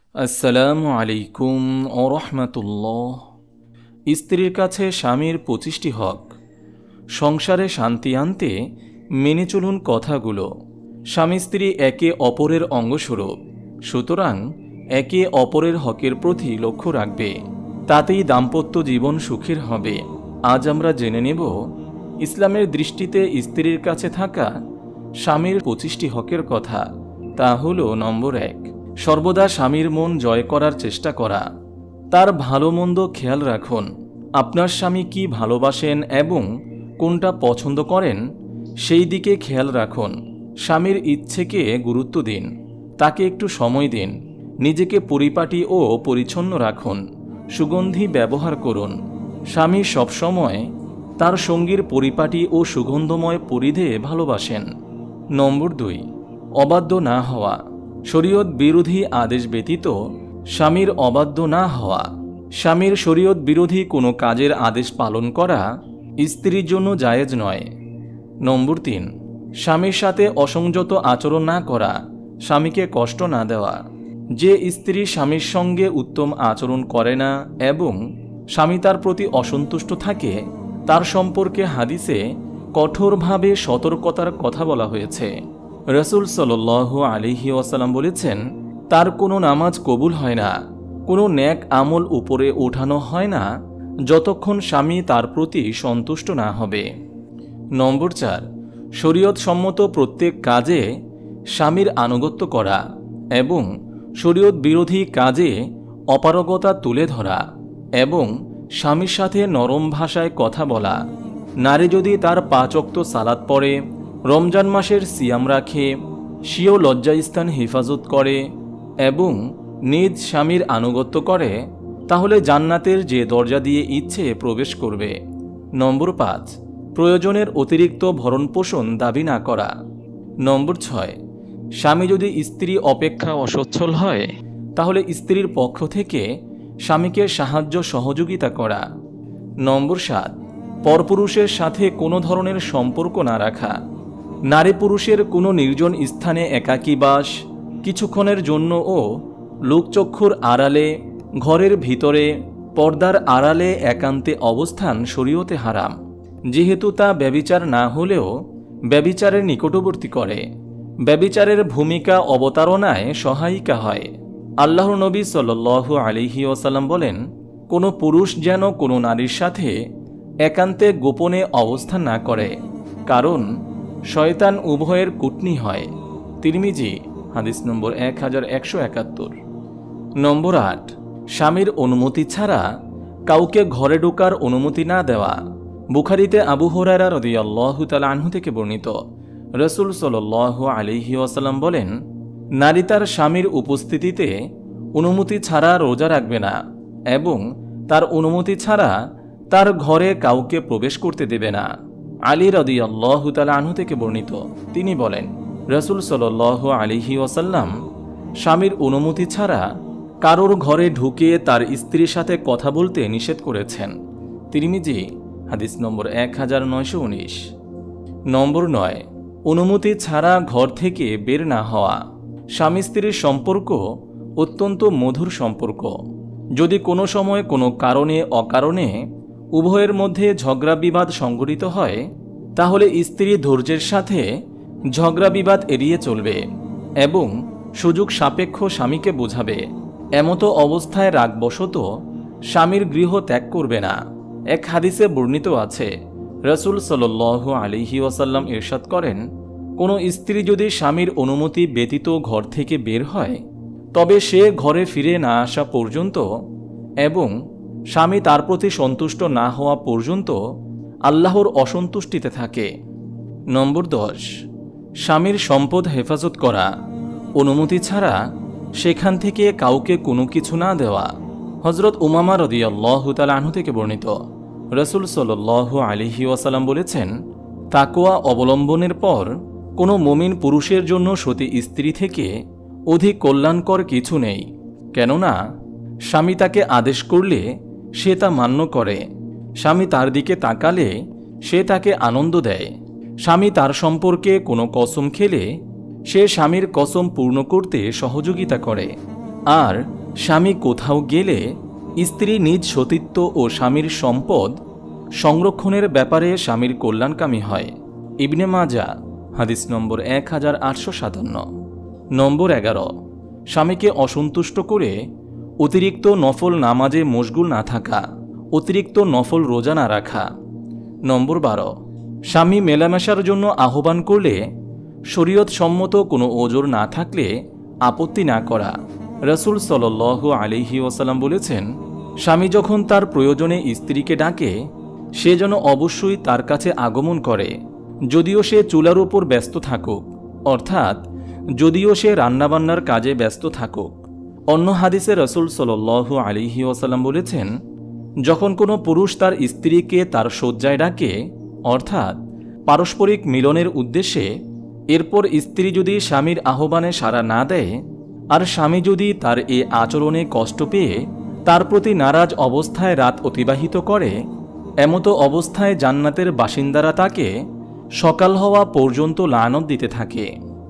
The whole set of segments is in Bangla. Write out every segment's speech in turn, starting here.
আসসালামু আলাইকুম ও রহমতুল্লাহ। স্ত্রীর কাছে স্বামীর 25টি হক। সংসারে শান্তি আনতে মেনে চলুন কথাগুলো। স্বামী স্ত্রী একে অপরের অঙ্গস্বরূপ, সুতরাং একে অপরের হকের প্রতি লক্ষ্য রাখবে, তাতেই দাম্পত্য জীবন সুখের হবে। আজ আমরা জেনে নেব ইসলামের দৃষ্টিতে স্ত্রীর কাছে থাকা স্বামীর 25টি হকের কথা। তা হলো, নম্বর 1, সর্বদা স্বামীর মন জয় করার চেষ্টা করা। তার ভালো মন্দ খেয়াল রাখুন। আপনার স্বামী কি ভালোবাসেন এবং কোনটা পছন্দ করেন সেই দিকে খেয়াল রাখুন। স্বামীর ইচ্ছেকে গুরুত্ব দিন, তাকে একটু সময় দিন। নিজেকে পরিপাটি ও পরিচ্ছন্ন রাখুন, সুগন্ধি ব্যবহার করুন। স্বামী সবসময় তার সঙ্গীর পরিপাটি ও সুগন্ধময় পরিধে ভালোবাসেন। নম্বর 2, অবাধ্য না হওয়া। শরীয়ত বিরোধী আদেশ ব্যতীত স্বামীর অবাধ্য না হওয়া। স্বামীর শরীয়ত বিরোধী কোনো কাজের আদেশ পালন করা স্ত্রীর জন্য জায়েজ নয়। নম্বর 3, স্বামীর সাথে অসংযত আচরণ না করা, স্বামীকে কষ্ট না দেওয়া। যে স্ত্রী স্বামীর সঙ্গে উত্তম আচরণ করে না এবং স্বামী তার প্রতি অসন্তুষ্ট থাকে, তার সম্পর্কে হাদিসে কঠোরভাবে সতর্কতার কথা বলা হয়েছে। রাসূল সাল্লাল্লাহু আলাইহি ওয়াসাল্লাম বলেছেন, তার কোনো নামাজ কবুল হয় না, কোনো নেক আমল উপরে ওঠানো হয় না যতক্ষণ স্বামী তার প্রতি সন্তুষ্ট না হবে। নম্বর 4, শরীয়ত সম্মত প্রত্যেক কাজে স্বামীর আনুগত্য করা এবং শরীয়ত বিরোধী কাজে অপারগতা তুলে ধরা এবং স্বামীর সাথে নরম ভাষায় কথা বলা। নারী যদি তার 5 ওয়াক্ত সালাত পড়ে, রমজান মাসের সিয়াম রাখে, স্বীয় লজ্জাস্থান হেফাজত করে এবং নিজ স্বামীর আনুগত্য করে, তাহলে জান্নাতের যে দরজা দিয়ে ইচ্ছে প্রবেশ করবে। নম্বর 5, প্রয়োজনের অতিরিক্ত ভরণপোষণ দাবি না করা। নম্বর 6, স্বামী যদি স্ত্রী অপেক্ষা অসচ্ছল হয়, তাহলে স্ত্রীর পক্ষ থেকে স্বামীকে সাহায্য সহযোগিতা করা। নম্বর 7, পরপুরুষের সাথে কোনো ধরনের সম্পর্ক না রাখা। নারী পুরুষের কোনো নির্জন স্থানে একাকী বাস, কিছুক্ষণের জন্য ও লোকচক্ষুর আড়ালে, ঘরের ভিতরে, পর্দার আড়ালে একান্তে অবস্থান শরীয়তে হারাম, যেহেতু তা ব্যভিচার না হলেও ব্যভিচারের নিকটবর্তী করে। ব্যভিচারের ভূমিকা অবতারণায় সহায়িকা হয়। আল্লাহর নবী সাল্লাল্লাহু আলাইহি ওয়াসাল্লাম বলেন, কোনো পুরুষ যেন কোনো নারীর সাথে একান্তে গোপনে অবস্থান না করে, কারণ শয়তান উভয়ের কুটনি হয়। তিরমিজি, হাদিস নম্বর 1171। নম্বর 8, স্বামীর অনুমতি ছাড়া কাউকে ঘরে ঢোকার অনুমতি না দেওয়া। বুখারীতে আবু হুরায়রা রাদিয়াল্লাহু তাআলা আনহু থেকে বর্ণিত, রাসূল সাল্লাল্লাহু আলাইহি ওয়াসাল্লাম বলেন, নারী তার স্বামীর উপস্থিতিতে অনুমতি ছাড়া রোজা রাখবে না এবং তার অনুমতি ছাড়া তার ঘরে কাউকে প্রবেশ করতে দেবে না। আলী রাদিয়াল্লাহু তাআলা আনহু থেকে বর্ণিত, তিনি বলেন, রাসূল সাল্লাল্লাহু আলাইহি ওয়াসাল্লাম স্বামীর অনুমতি ছাড়া কারোর ঘরে ঢুকে তার স্ত্রীর সাথে কথা বলতে নিষেধ করেছেন। তিরমিজি, হাদিস নম্বর 1919। নম্বর 9, অনুমতি ছাড়া ঘর থেকে বের না হওয়া। স্বামী স্ত্রীর সম্পর্ক অত্যন্ত মধুর সম্পর্ক। যদি কোনো সময় কোনো কারণে অকারণে উভয়ের মধ্যে ঝগড়া বিবাদ সংঘটিত হয়, তাহলে স্ত্রী ধৈর্যের সাথে ঝগড়া বিবাদ এড়িয়ে চলবে এবং সুযোগ সাপেক্ষ স্বামীকে বোঝাবে। এমতো অবস্থায় রাগবশত স্বামীর গৃহ ত্যাগ করবে না। এক হাদিসে বর্ণিত আছে, রাসূল সাল্লাল্লাহু আলাইহি ওয়াসাল্লাম ইরশাদ করেন, কোনো স্ত্রী যদি স্বামীর অনুমতি ব্যতীত ঘর থেকে বের হয়, তবে সে ঘরে ফিরে না আসা পর্যন্ত এবং স্বামী তার প্রতি সন্তুষ্ট না হওয়া পর্যন্ত আল্লাহর অসন্তুষ্টিতে থাকে। নম্বর 10, স্বামীর সম্পদ হেফাজত করা। অনুমতি ছাড়া সেখান থেকে কাউকে কোনো কিছু না দেওয়া। হযরত উমামা রাদিয়াল্লাহু তাআলা আনহু থেকে বর্ণিত, রাসূল সাল্লাল্লাহু আলাইহি ওয়াসাল্লাম বলেছেন, তাকওয়া অবলম্বনের পর কোনো মুমিন পুরুষের জন্য সতী স্ত্রী থেকে অধিক কল্যাণকর কিছু নেই। কেননা স্বামী তাকে আদেশ করলে সে তা মান্য করে, স্বামী তার দিকে তাকালে সে তাকে আনন্দ দেয়, স্বামী তার সম্পর্কে কোনো কসম খেলে সে স্বামীর কসম পূর্ণ করতে সহযোগিতা করে, আর স্বামী কোথাও গেলে স্ত্রী নিজ সতীত্ব ও স্বামীর সম্পদ সংরক্ষণের ব্যাপারে স্বামীর কল্যাণকামী হয়। ইবনে মাজা হাদিস নম্বর 1857। নম্বর 11, স্বামীকে অসন্তুষ্ট করে অতিরিক্ত নফল নামাজে মশগুল না থাকা, অতিরিক্ত নফল রোজা না রাখা। নম্বর 12, স্বামী মেলামেশার জন্য আহ্বান করলে শরীয়ত সম্মত কোনো ওজর না থাকলে আপত্তি না করা। রাসূল সাল্লাল্লাহু আলাইহি ওয়াসাল্লাম বলেছেন, স্বামী যখন তার প্রয়োজনে স্ত্রীকে ডাকে সে যেন অবশ্যই তার কাছে আগমন করে, যদিও সে চুলার উপর ব্যস্ত থাকুক, অর্থাৎ যদিও সে রান্নাবান্নার কাজে ব্যস্ত থাকুক। অন্য হাদিসে রাসূল সাল্লাল্লাহু আলাইহি ওয়াসাল্লাম বলেছেন, যখন কোনো পুরুষ তার স্ত্রীকে তার শয্যায় ডাকে, অর্থাৎ পারস্পরিক মিলনের উদ্দেশ্যে, এরপর স্ত্রী যদি স্বামীর আহ্বানে সাড়া না দেয় আর স্বামী যদি তার এ আচরণে কষ্ট পেয়ে তার প্রতি নারাজ অবস্থায় রাত অতিবাহিত করে, এমতো অবস্থায় জান্নাতের বাসিন্দারা তাকে সকাল হওয়া পর্যন্ত লানত দিতে থাকে।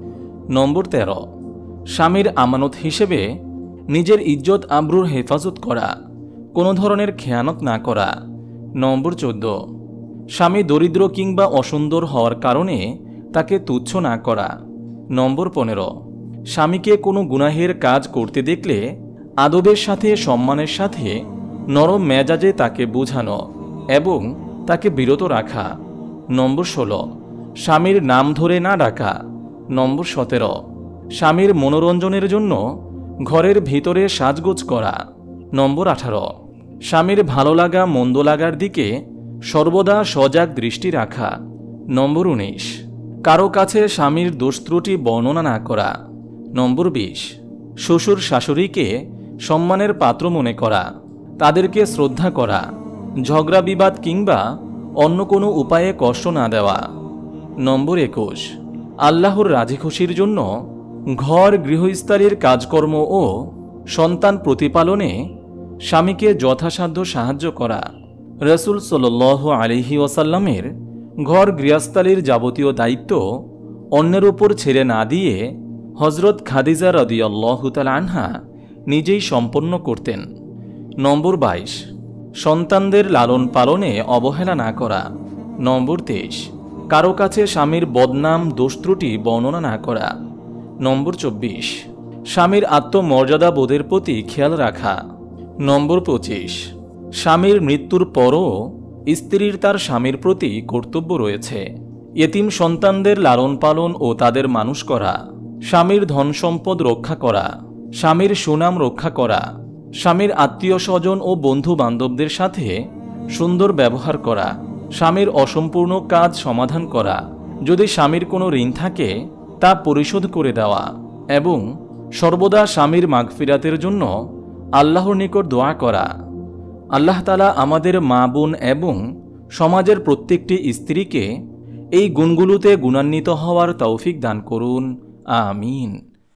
নম্বর 13, স্বামীর আমানত হিসেবে নিজের ইজ্জত আবরুর হেফাজত করা, কোনো ধরনের খেয়ানত না করা। নম্বর 14, স্বামী দরিদ্র কিংবা অসুন্দর হওয়ার কারণে তাকে তুচ্ছ না করা। নম্বর 15, স্বামীকে কোনো গুনাহের কাজ করতে দেখলে আদবের সাথে সম্মানের সাথে নরম মেজাজে তাকে বোঝানো এবং তাকে বিরত রাখা। নম্বর 16, স্বামীর নাম ধরে না ডাকা। নম্বর 17, স্বামীর মনোরঞ্জনের জন্য ঘরের ভিতরে সাজগোজ করা। নম্বর 18, স্বামীর ভালো লাগা মন্দ লাগার দিকে সর্বদা সজাগ দৃষ্টি রাখা। নম্বর 19, কারো কাছে স্বামীর দোষ ত্রুটি বর্ণনা না করা। নম্বর 20, শ্বশুর শাশুড়িকে সম্মানের পাত্র মনে করা, তাদেরকে শ্রদ্ধা করা, ঝগড়া বিবাদ কিংবা অন্য কোনো উপায়ে কষ্ট না দেওয়া। নম্বর 21, আল্লাহর রাজি খুশির জন্য ঘর গৃহস্থালির কাজকর্ম ও সন্তান প্রতিপালনে স্বামীকে যথাসাধ্য সাহায্য করা। রাসূল সাল্লাল্লাহু আলাইহি ওয়াসাল্লামের ঘর গৃহস্থালির যাবতীয় দায়িত্ব অন্যের উপর ছেড়ে না দিয়ে হযরত খাদিজা রাদিয়াল্লাহু তাআলা আনহা নিজেই সম্পন্ন করতেন। নম্বর 22, সন্তানদের লালন পালনে অবহেলা না করা। নম্বর 23, কারো কাছে স্বামীর বদনাম দোষ ত্রুটি বর্ণনা না করা। নম্বর 24, স্বামীর আত্মমর্যাদা বোধের প্রতি খেয়াল রাখা। নম্বর 25, স্বামীর মৃত্যুর পরও স্ত্রীর তার স্বামীর প্রতি কর্তব্য রয়েছে। এতিম সন্তানদের লালন পালন ও তাদের মানুষ করা, স্বামীর ধন সম্পদ রক্ষা করা, স্বামীর সুনাম রক্ষা করা, স্বামীর আত্মীয় স্বজন ও বন্ধু বান্ধবদের সাথে সুন্দর ব্যবহার করা, স্বামীর অসম্পূর্ণ কাজ সমাধান করা, যদি স্বামীর কোনো ঋণ থাকে তা পরিশোধ করে দেওয়া এবং সর্বদা স্বামীর মাগফিরাতের জন্য আল্লাহর নিকট দোয়া করা। আল্লাহ তাআলা আমাদের মা বোন এবং সমাজের প্রত্যেকটি স্ত্রীকে এই গুণগুলোতে গুণান্বিত হওয়ার তৌফিক দান করুন। আমিন।